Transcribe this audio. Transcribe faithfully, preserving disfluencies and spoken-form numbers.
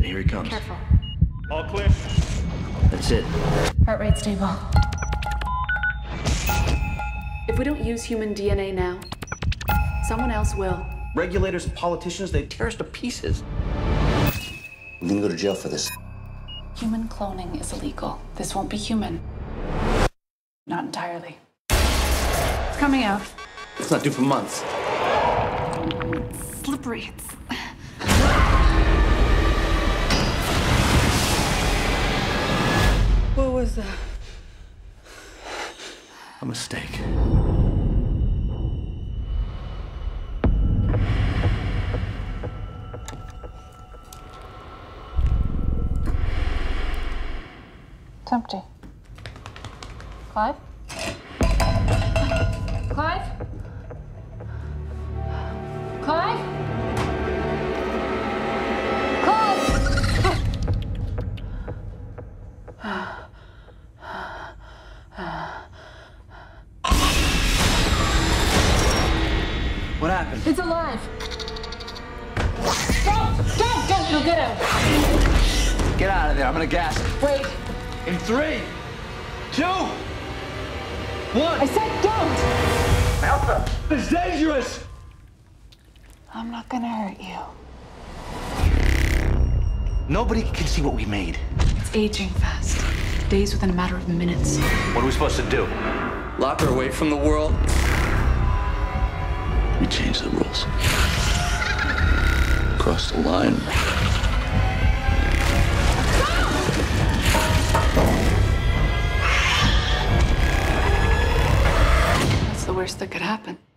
here he comes. Careful. All clear. That's it. Heart rate stable. If we don't use human D N A now, someone else will. Regulators and politicians, they tear us to pieces. We're gonna go to jail for this. Human cloning is illegal. This won't be human. Not entirely. It's coming out. It's not due for months. It's slippery. It's... What was that? A mistake. It's empty. Clive? Clive? Clive? Clive! What happened? It's alive! Don't! Don't! Don't! You'll get out! Get out of there. I'm gonna gas it. Wait. In three, two, one. I said don't! Elsa! It's dangerous! I'm not gonna hurt you. Nobody can see what we made. It's aging fast. Days within a matter of minutes. What are we supposed to do? Lock her away from the world? We changed the rules. Crossed the line. That's the worst that could happen.